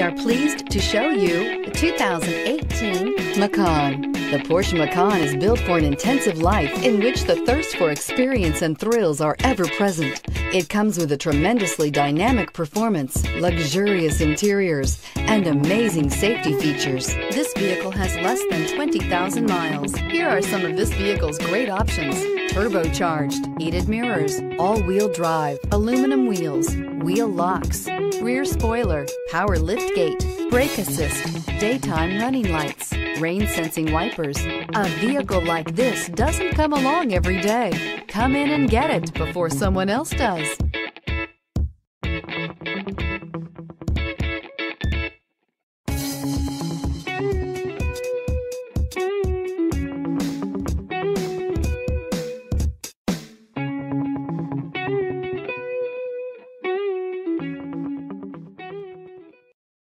We are pleased to show you the 2018 Macan. The Porsche Macan is built for an intensive life in which the thirst for experience and thrills are ever present. It comes with a tremendously dynamic performance, luxurious interiors, and amazing safety features. This vehicle has less than 20,000 miles. Here are some of this vehicle's great options: turbocharged, heated mirrors, all-wheel drive, aluminum wheels, wheel locks, rear spoiler, power liftgate, brake assist, daytime running lights, rain sensing wipers. A vehicle like this doesn't come along every day. Come in and get it before someone else does.